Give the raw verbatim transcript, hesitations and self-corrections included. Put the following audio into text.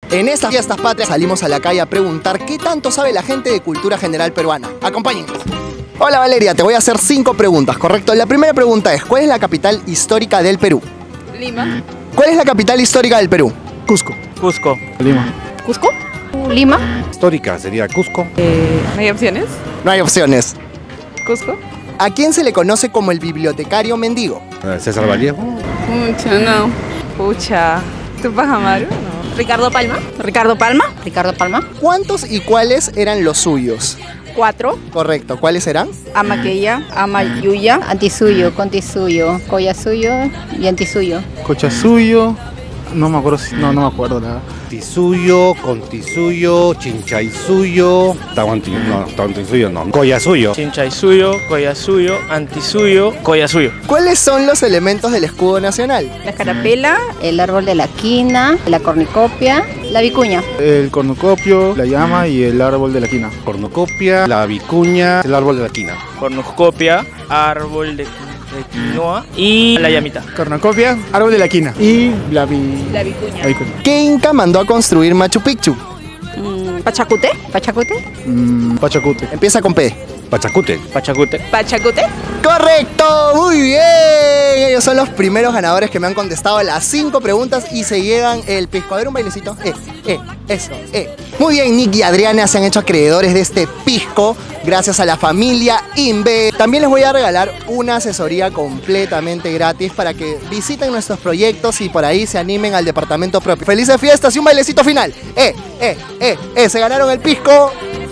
En estas fiestas patrias salimos a la calle a preguntar qué tanto sabe la gente de cultura general peruana. Acompáñennos. Hola Valeria, te voy a hacer cinco preguntas, ¿correcto? La primera pregunta es, ¿cuál es la capital histórica del Perú? Lima. ¿Cuál es la capital histórica del Perú? Cusco. Cusco. Lima. ¿Cusco? Lima. Histórica sería Cusco. Eh, ¿No hay opciones? No hay opciones. ¿Cusco? ¿A quién se le conoce como el bibliotecario mendigo? César Vallejo. Pucha, no. Pucha. ¿Tupac Amaru? No. ¿Ricardo Palma? ¿Ricardo Palma? ¿Ricardo Palma? ¿Cuántos y cuáles eran los suyos? Cuatro. Correcto, ¿cuáles eran? Amaqueya, Amayuya, Antisuyo, Contisuyo, Collasuyo y Antisuyo. Cochasuyo. No me acuerdo si. No, no me acuerdo nada. Tisuyo, Contisuyo, Chinchaysuyo. Tahuanti, no, Tahuantisuyo no. Collasuyo. Chinchaysuyo, Collasuyo, Antisuyo, Collasuyo. ¿Cuáles son los elementos del escudo nacional? la escarapela, El árbol de la quina, la cornicopia, la vicuña. El cornucopio, la llama y el árbol de la quina. Cornucopia, la vicuña, el árbol de la quina. Cornucopia, árbol de, de quinoa y la llamita. Cornucopia, árbol de la quina. Y la vi... la vicuña. la vicuña. ¿Qué inca mandó a construir Machu Picchu? Mm, Pachacute. ¿Pachacute? Mm, Pachacute. Empieza con P. Pachacute. Pachacute. Pachacute. ¡Correcto! ¡Muy bien! Ellos son los primeros ganadores que me han contestado las cinco preguntas y se llevan el pisco. A ver, un bailecito. Eh, eh, eso, eh. Muy bien, Nick y Adriana se han hecho acreedores de este pisco gracias a la familia Inve. También les voy a regalar una asesoría completamente gratis para que visiten nuestros proyectos y por ahí se animen al departamento propio. ¡Felices fiestas y un bailecito final! ¡Eh, eh, eh, eh! ¡Se ganaron el pisco!